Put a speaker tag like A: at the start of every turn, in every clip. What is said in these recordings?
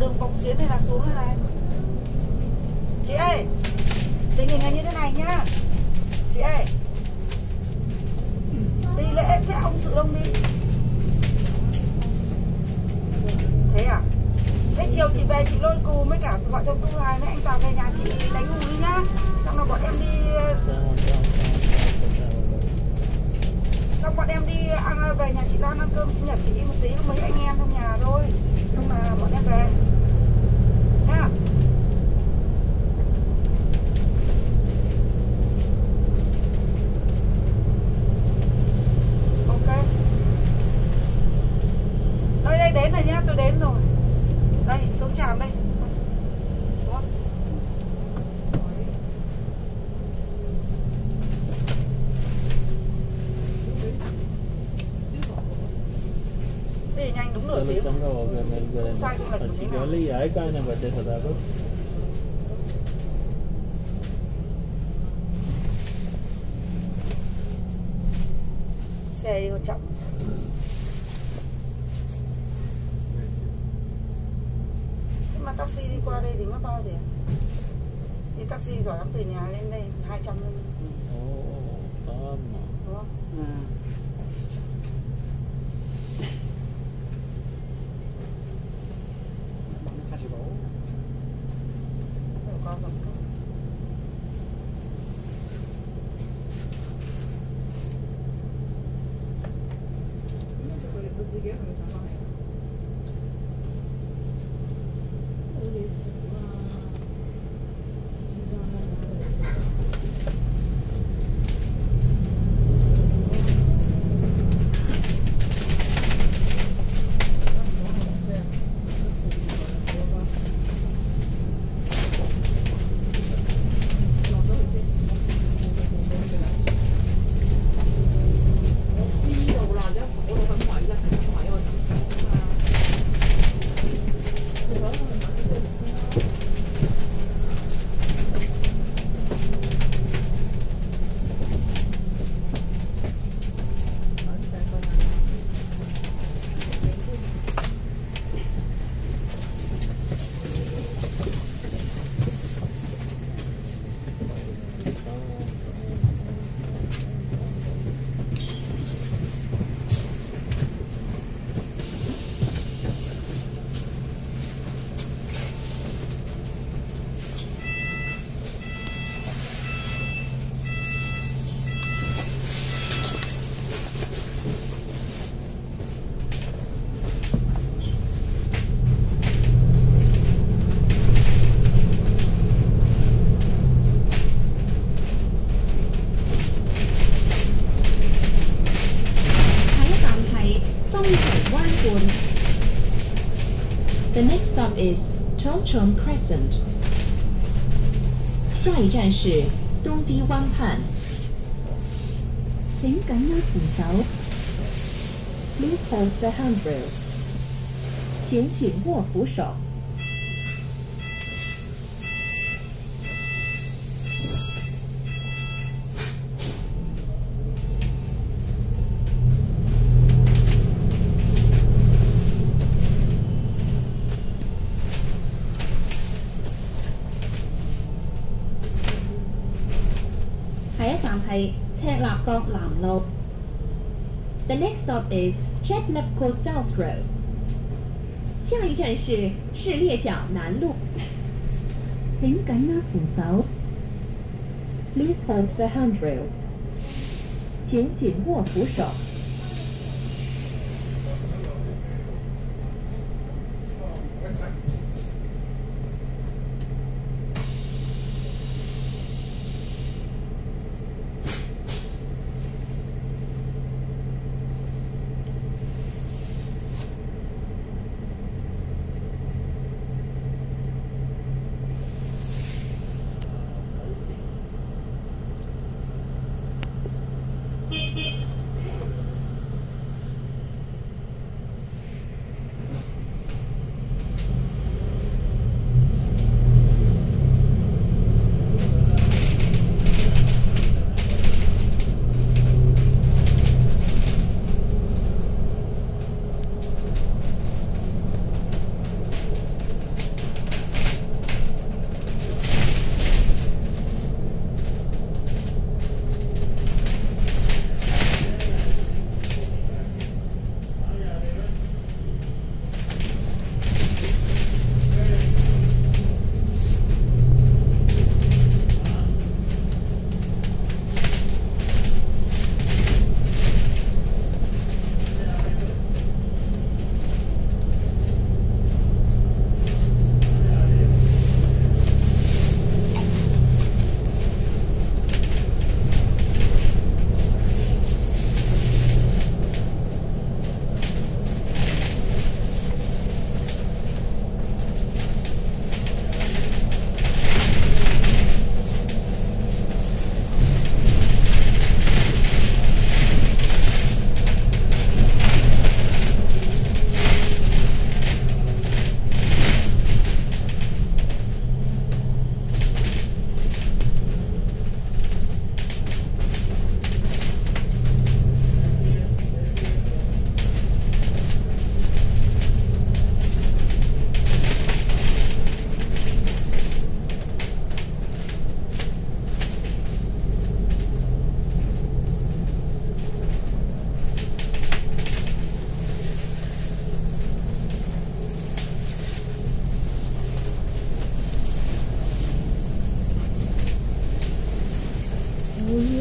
A: đường Vòng Xuyến này là xuống đây này. Chị ơi, tình hình là như thế này nhá. Chị ơi, đi lễ thế ông Sự Đông đi. Thế à? Thế chiều chị về chị lôi cù với cả vợ chồng Tu Hoài với anh Toàn về nhà chị đánh hù đi nhá. Xong rồi bọn em đi. Xong bọn em đi ăn về nhà chị Lan ăn cơm sinh nhật chị một tí với mấy anh em trong nhà thôi. Xong là bọn em về nhá. Ok. Đây đến rồi nhá, tôi đến rồi. Đây xuống tràn đây. Nhanh đúng nửa tiếng. Không sai không lệch một tí nào. Xe đi còn chậm. Nhưng mà taxi đi qua đây thì mất bao tiền? Đi taxi giỏi lắm, từ nhà lên đây 200 luôn. Đúng không?
B: The next stop is Chongcheng Crescent. 下一站是东堤湾畔。请紧握扶手。Please hold the handrail. 请紧握扶手。赤鱲角南路。The next stop is Chetnapco South Road. 下一站是士列角南路。请緊握扶手。Please hold the handrail. 请緊握扶手。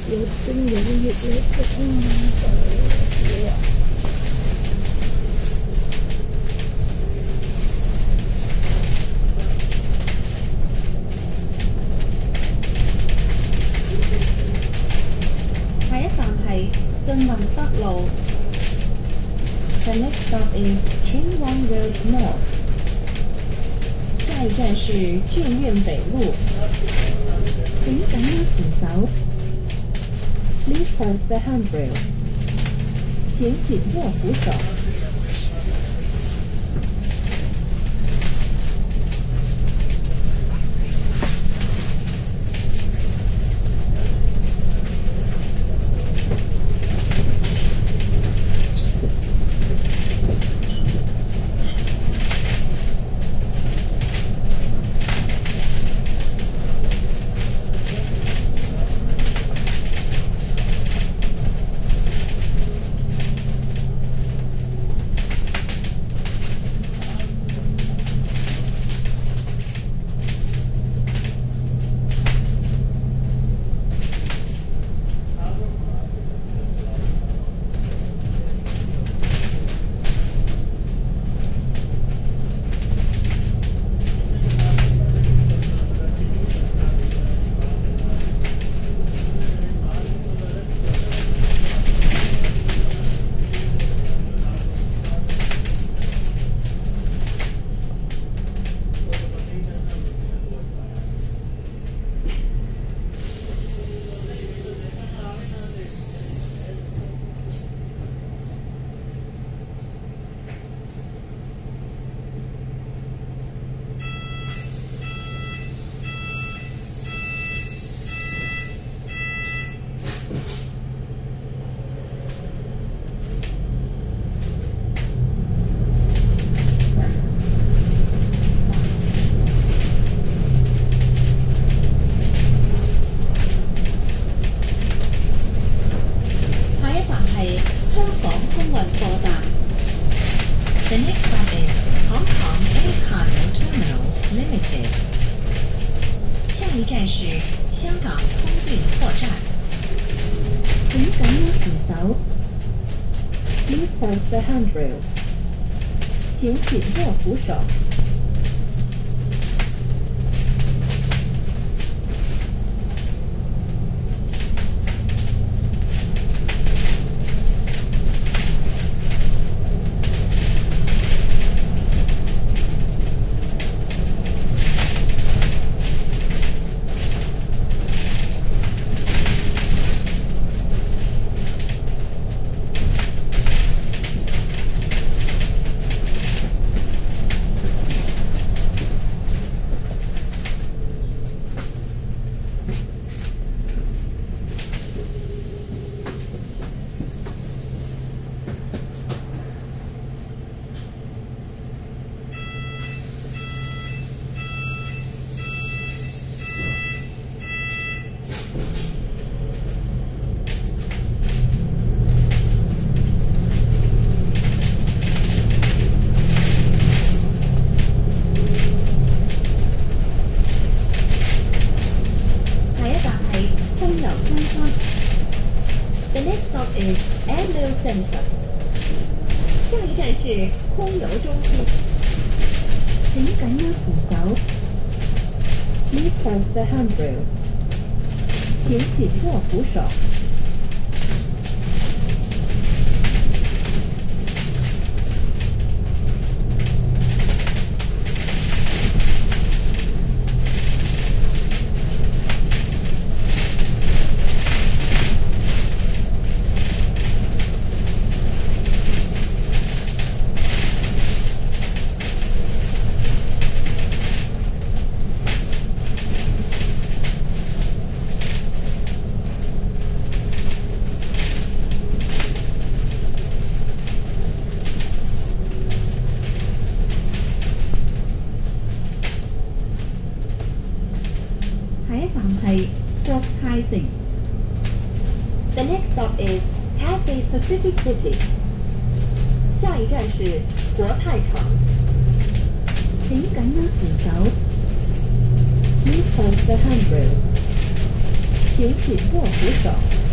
A: 有真有個月曆嘅，
B: 下一站係進運北路。The next stop is Chunwang Road North。下一站是眷苑北路。請緊握扶手。Please hold the handrail。請緊握扶手。The next stop is Hong Kong Air Cargo Terminal Limited。下一站是香港空运货站。请紧握扶手。Please hold the handrail。请紧握扶手。The next stop is Airmail Center。下一站是空邮中心。请紧握扶手。Please hold the handrail。请紧握扶手。下一站係國泰城。The next stop is Cathay Pacific City。下一站是國泰城。請緊握扶手。Please hold the handrail。 请紧握扶手。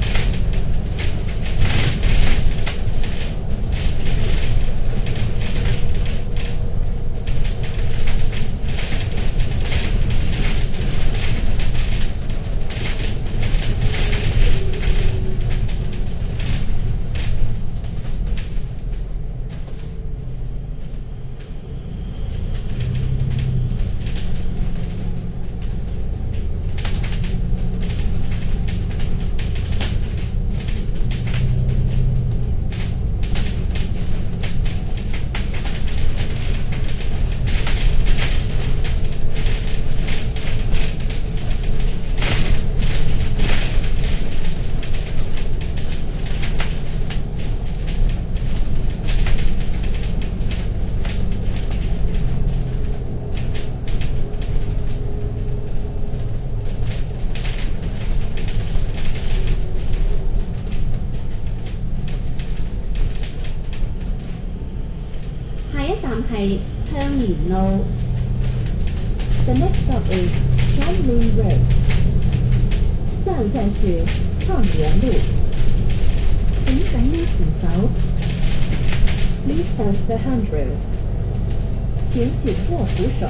B: 下一站係香園路。The next stop is Shanley Road。下一站是創園路。請緊握扶手。Please hold the handrail。請緊握扶手。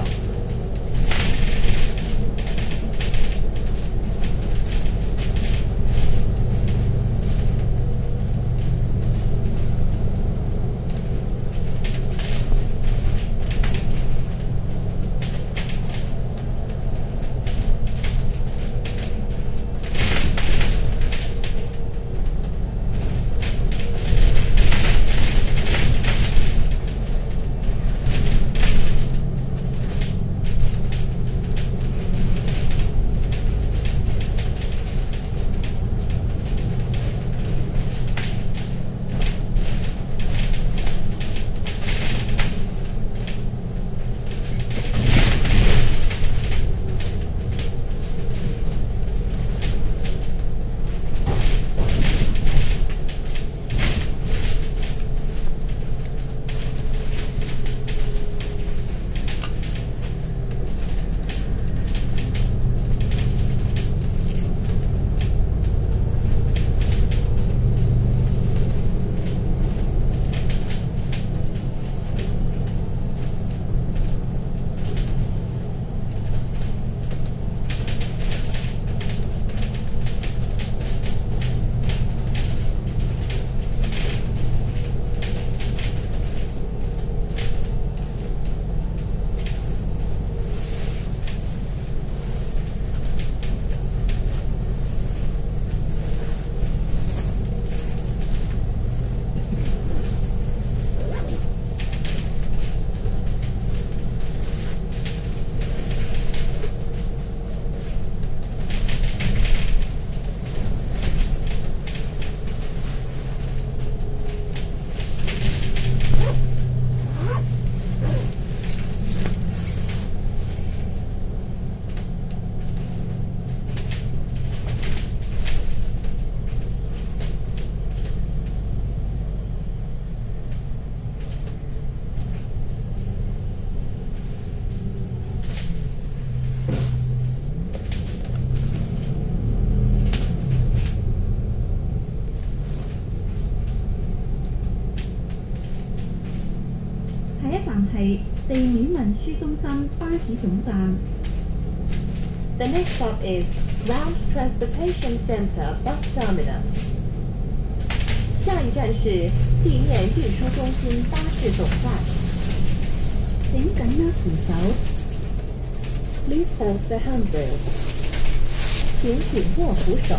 B: 下一站係地面運輸中心巴士總站。The next stop is Round Transportation Center Bus Terminal。下一站是地面运输中心巴士总站。請緊握扶手。Please hold the handrail。請緊握扶手。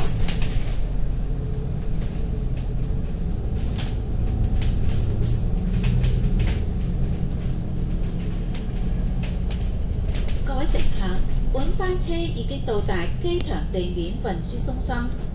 C: 各位乘客，本班車已經到達機場地面運輸中心。